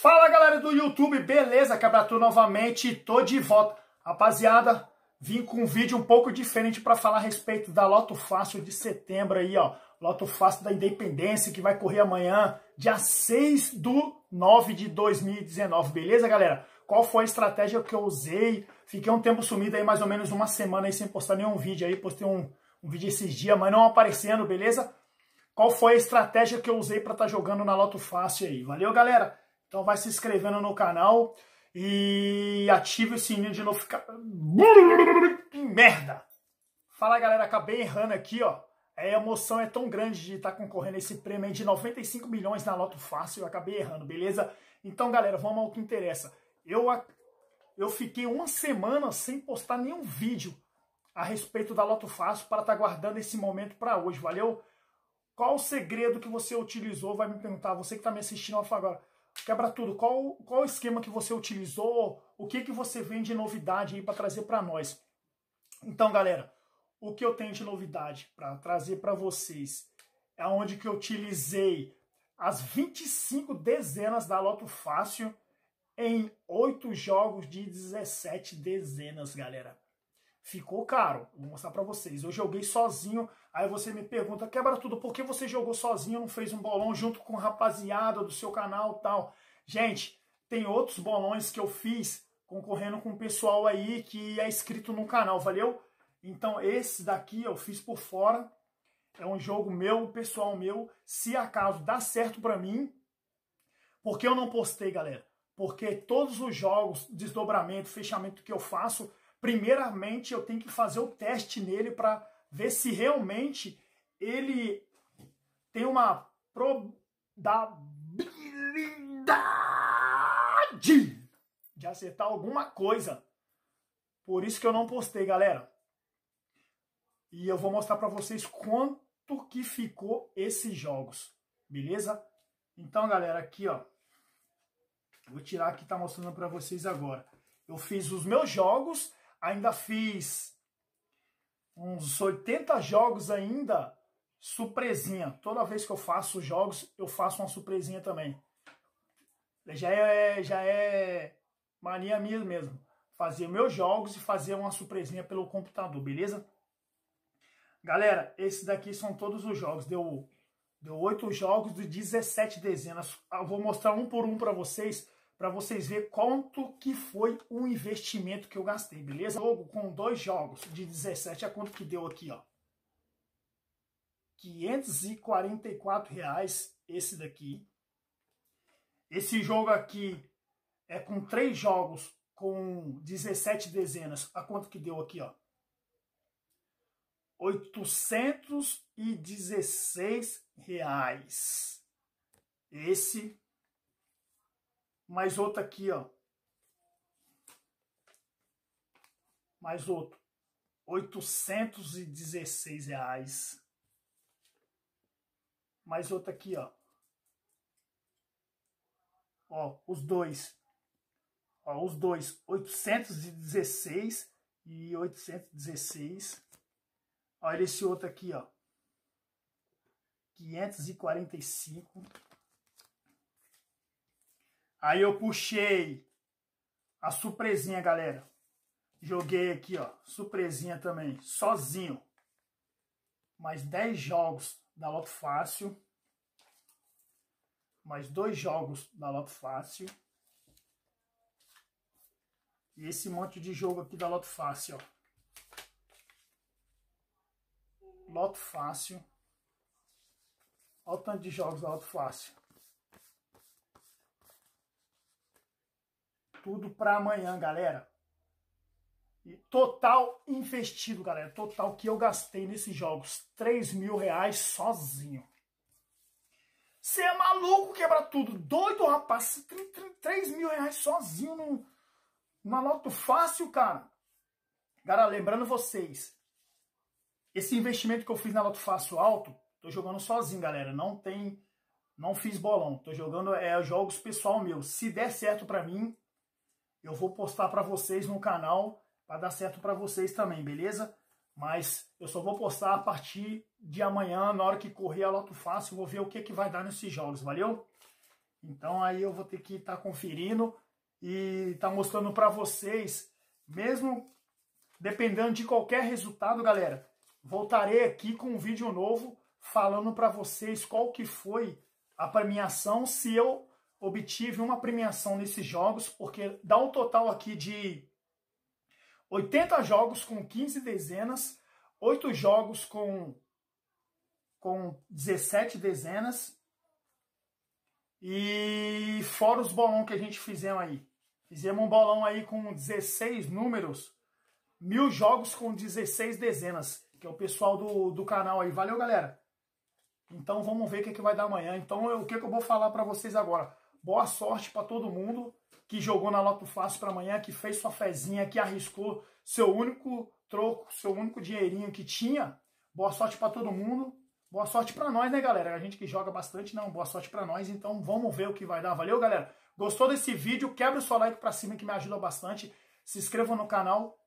Fala galera do YouTube, beleza? Cabratu novamente, tô de volta. Rapaziada, vim com um vídeo um pouco diferente para falar a respeito da Loto Fácil de setembro aí, ó. Loto Fácil da Independência, que vai correr amanhã, dia 6/9 de 2019, beleza galera? Qual foi a estratégia que eu usei? Fiquei um tempo sumido aí, mais ou menos uma semana aí, sem postar nenhum vídeo aí. Postei um vídeo esses dias, mas não aparecendo, beleza? Qual foi a estratégia que eu usei para estar jogando na Loto Fácil aí? Valeu, galera? Então vai se inscrevendo no canal e ativa o sininho de notificação. Que merda! Fala, galera, acabei errando aqui, ó. A emoção é tão grande de estar concorrendo a esse prêmio aí de 95 milhões na Loto Fácil. Eu acabei errando, beleza? Então, galera, vamos ao que interessa. Eu fiquei uma semana sem postar nenhum vídeo a respeito da Loto Fácil para estar guardando esse momento para hoje, valeu? Qual o segredo que você utilizou? Vai me perguntar, você que está me assistindo agora. Quebra tudo, qual o esquema que você utilizou? O que você vem de novidade aí para trazer para nós? Então, galera, o que eu tenho de novidade para trazer para vocês é onde que eu utilizei as 25 dezenas da Loto Fácil em 8 jogos de 17 dezenas, galera. Ficou caro, vou mostrar pra vocês. Eu joguei sozinho, aí você me pergunta, Quebra tudo, por que você jogou sozinho, não fez um bolão junto com a rapaziada do seu canal e tal? Gente, tem outros bolões que eu fiz concorrendo com o pessoal aí que é inscrito no canal, valeu? Então esse daqui eu fiz por fora, é um jogo meu, pessoal meu, se acaso dá certo pra mim, porque eu não postei, galera? Porque todos os jogos, desdobramento, fechamento que eu faço, primeiramente, eu tenho que fazer o teste nele para ver se realmente ele tem uma probabilidade de acertar alguma coisa. Por isso que eu não postei, galera. E eu vou mostrar para vocês quanto que ficou esses jogos, beleza? Então, galera, aqui, ó. Vou tirar aqui, tá mostrando para vocês agora. Eu fiz os meus jogos. Ainda fiz uns 80 jogos ainda, surpresinha. Toda vez que eu faço jogos, eu faço uma surpresinha também. Já é mania minha mesmo. Fazer meus jogos e fazer uma surpresinha pelo computador, beleza? Galera, esses daqui são todos os jogos. Deu 8 jogos de 17 dezenas. Eu vou mostrar um por um para vocês verem quanto que foi o investimento que eu gastei, beleza? Jogo com 2 jogos de 17, a quanto que deu aqui, ó. R$544, esse daqui. Esse jogo aqui é com 3 jogos com 17 dezenas, a quanto que deu aqui, ó. R$816. Esse... mais outro aqui, ó. Mais outro. R$816. Mais outro aqui, ó. Ó, os dois. Ó, os dois. 816 e 816. Olha esse outro aqui, ó. 545. Aí eu puxei a surpresinha, galera. Joguei aqui, ó, surpresinha também, sozinho. Mais 10 jogos da Loto Fácil. Mais 2 jogos da Loto Fácil. E esse monte de jogo aqui da Loto Fácil, ó. Loto Fácil. Olha o tanto de jogos da Loto Fácil. Tudo para amanhã, galera. E total investido, galera. Total que eu gastei nesses jogos. R$3.000 sozinho. Você é maluco, quebra tudo. Doido, rapaz. R$3.000 sozinho numa Loto Fácil, cara. Galera, lembrando vocês. Esse investimento que eu fiz na Loto Fácil alto, tô jogando sozinho, galera. Não fiz bolão. Tô jogando jogos pessoal meu. Se der certo para mim, eu vou postar para vocês no canal para dar certo para vocês também, beleza? Mas eu só vou postar a partir de amanhã, na hora que correr a Loto Fácil, vou ver o que vai dar nesses jogos, valeu? Então aí eu vou ter que estar conferindo e estar mostrando para vocês, mesmo dependendo de qualquer resultado, galera. Voltarei aqui com um vídeo novo falando para vocês qual que foi a premiação, se eu obtive uma premiação nesses jogos, porque dá um total aqui de 80 jogos com 15 dezenas, 8 jogos com 17 dezenas, e fora os bolão que a gente fizemos aí. Fizemos um bolão aí com 16 números, 1000 jogos com 16 dezenas, que é o pessoal do canal aí. Valeu, galera! Então vamos ver o que vai dar amanhã. Então o que eu vou falar para vocês agora? Boa sorte para todo mundo que jogou na Loto Fácil para amanhã, que fez sua fezinha, que arriscou seu único troco, seu único dinheirinho que tinha. Boa sorte para todo mundo. Boa sorte para nós, né, galera? A gente que joga bastante, não. Boa sorte para nós. Então vamos ver o que vai dar. Valeu, galera? Gostou desse vídeo? Quebra o seu like para cima que me ajuda bastante. Se inscreva no canal